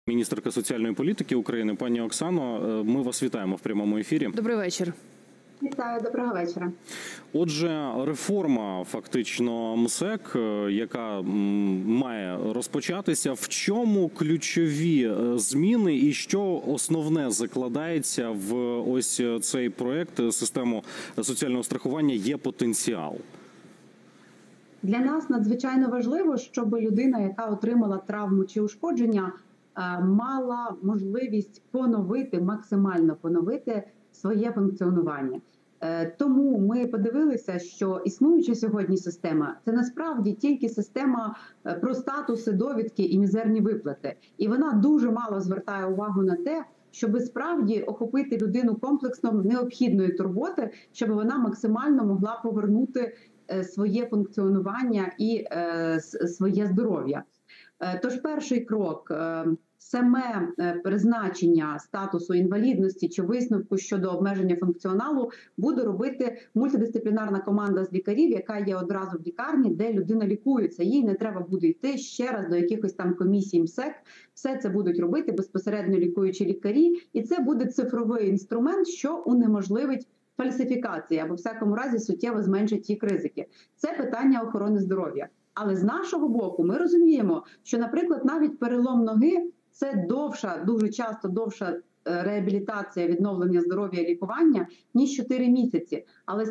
Міністерка соціальної політики України, пані Оксано, ми вас вітаємо в прямому ефірі. Добрий вечір. Вітаю, доброго вечора. Отже, реформа фактично МСЕК, яка має розпочатися, в чому ключові зміни і що основне закладається в ось цей проєкт «Систему соціального страхування» є потенціал? Для нас надзвичайно важливо, щоб людина, яка отримала травму чи ушкодження, мала можливість максимально поновити своє функціонування. Тому ми подивилися, що існуюча сьогодні система – це насправді тільки система про статуси, довідки і мізерні виплати. І вона дуже мало звертає увагу на те, щоб справді охопити людину комплексно необхідної турботи, щоб вона максимально могла повернути своє функціонування і своє здоров'я. Тож перший крок – саме призначення статусу інвалідності чи висновку щодо обмеження функціоналу буде робити мультидисциплінарна команда з лікарів, яка є одразу в лікарні, де людина лікується. Їй не треба буде йти ще раз до якихось там комісій МСЕК. Все це будуть робити безпосередньо лікуючі лікарі. І це буде цифровий інструмент, що унеможливить фальсифікації або в всякому разі суттєво зменшить їх ризики. Це питання охорони здоров'я. Але з нашого боку ми розуміємо, що, наприклад, навіть перелом ноги – це дуже часто довша реабілітація, відновлення здоров'я і лікування, ніж 4 місяці. Але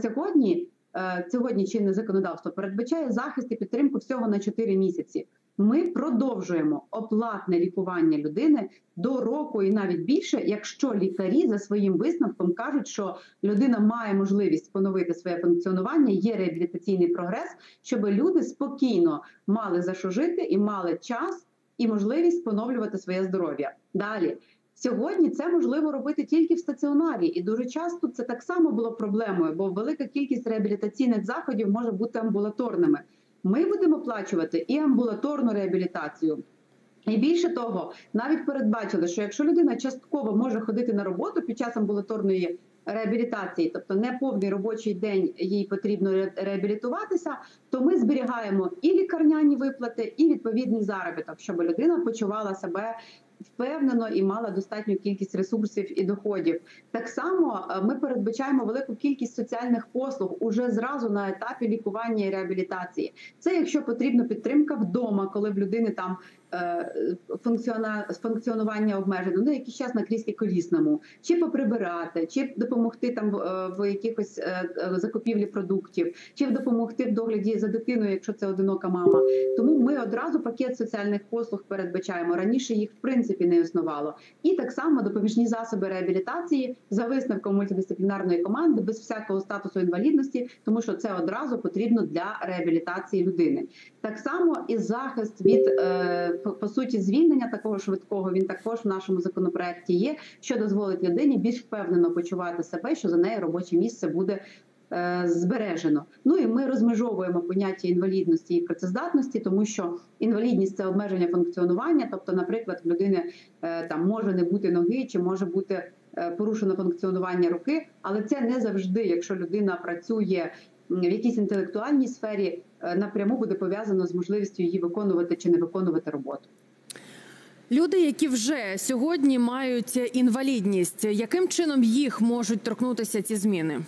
сьогодні чинне законодавство передбачає захист і підтримку всього на 4 місяці. Ми продовжуємо оплатне лікування людини до року і навіть більше, якщо лікарі за своїм висновком кажуть, що людина має можливість поновити своє функціонування, є реабілітаційний прогрес, щоб люди спокійно мали за що жити і мали час і можливість поновлювати своє здоров'я. Далі. Сьогодні це можливо робити тільки в стаціонарі, і дуже часто це так само було проблемою, бо велика кількість реабілітаційних заходів може бути амбулаторними. Ми будемо оплачувати і амбулаторну реабілітацію. І більше того, навіть передбачили, що якщо людина частково може ходити на роботу під час амбулаторної реабілітації, тобто не повний робочий день їй потрібно реабілітуватися, то ми зберігаємо і лікарняні виплати, і відповідний заробіток, щоб людина почувала себе впевнено і мала достатню кількість ресурсів і доходів. Так само ми передбачаємо велику кількість соціальних послуг уже зразу на етапі лікування і реабілітації. Це якщо потрібна підтримка вдома, коли в людини там функціонування обмежено, ну якийсь час на кріслі колісному, чи поприбирати, чи допомогти там в якихось закупівлі продуктів, чи допомогти в догляді за дитиною, якщо це одинока мама. Тому ми одразу пакет соціальних послуг передбачаємо. Раніше їх в принципі не існувало. І так само допоміжні засоби реабілітації за висновком мультидисциплінарної команди без всякого статусу інвалідності, тому що це одразу потрібно для реабілітації людини. Так само і захист від по суті, звільнення такого швидкого, він також в нашому законопроекті є, що дозволить людині більш впевнено почувати себе, що за нею робоче місце буде збережено. Ну і ми розмежовуємо поняття інвалідності і працездатності, тому що інвалідність – це обмеження функціонування, тобто, наприклад, в людини там може не бути ноги, чи може бути порушено функціонування руки, але це не завжди, якщо людина працює в якійсь інтелектуальній сфері, напряму буде пов'язано з можливістю її виконувати чи не виконувати роботу. Люди, які вже сьогодні мають інвалідність, яким чином їх можуть торкнутися ці зміни?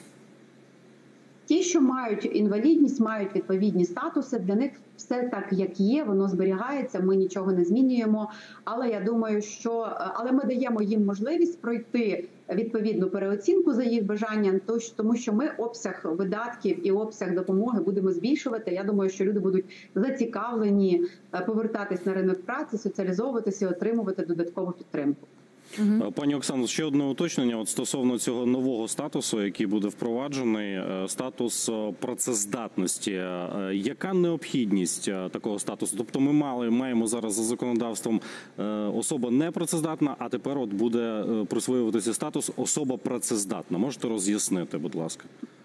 Ті, що мають інвалідність, мають відповідні статуси, для них все так, як є, воно зберігається, ми нічого не змінюємо. Але я думаю, але ми даємо їм можливість пройти відповідну переоцінку за їх бажанням, тому що ми обсяг видатків і обсяг допомоги будемо збільшувати. Я думаю, що люди будуть зацікавлені повертатись на ринок праці, соціалізовуватися і отримувати додаткову підтримку. Пані Оксано, ще одне уточнення стосовно цього нового статусу, який буде впроваджений, статус працездатності. Яка необхідність такого статусу? Тобто ми маємо зараз за законодавством особа непрацездатна, а тепер буде присвоюватися статус особа працездатна. Можете роз'яснити, будь ласка?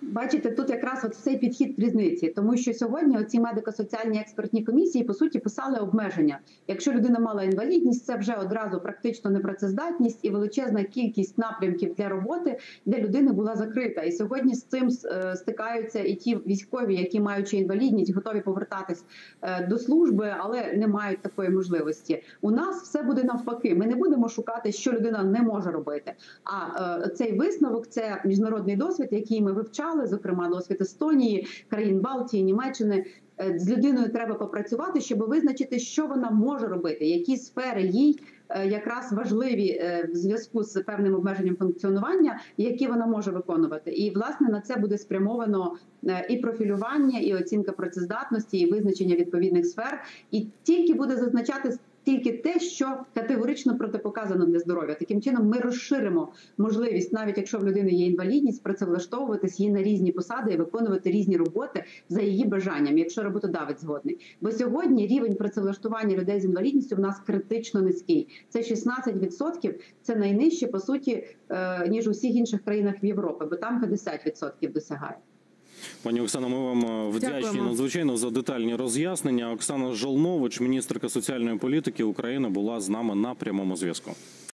Бачите, тут якраз от цей підхід різниці, тому що сьогодні оці медико-соціальні експертні комісії, по суті, писали обмеження. Якщо людина мала інвалідність, це вже одразу практично непрацездатність і величезна кількість напрямків для роботи для людини була закрита. І сьогодні з цим стикаються і ті військові, які, маючи інвалідність, готові повертатись до служби, але не мають такої можливості. У нас все буде навпаки. Ми не будемо шукати, що людина не може робити. А цей висновок – це міжнародний досвід, який ми вивчали, зокрема досвід Естонії, країн Балтії, Німеччини. З людиною треба попрацювати, щоб визначити, що вона може робити, які сфери їй якраз важливі в зв'язку з певним обмеженням функціонування, які вона може виконувати. І, власне, на це буде спрямовано і профілювання, і оцінка працездатності, і визначення відповідних сфер. І тільки буде зазначати тільки те, що категорично протипоказано для здоров'я. Таким чином ми розширимо можливість, навіть якщо в людини є інвалідність, працевлаштовуватись їй на різні посади і виконувати різні роботи за її бажанням, якщо роботодавець згодний. Бо сьогодні рівень працевлаштування людей з інвалідністю в нас критично низький. Це 16%, це найнижче, по суті, ніж у всіх інших країнах в Європі, бо там 50% досягає. Пані Оксано, ми вам вдячні надзвичайно за детальні роз'яснення. Оксана Жолнович, міністерка соціальної політики України, була з нами на прямому зв'язку.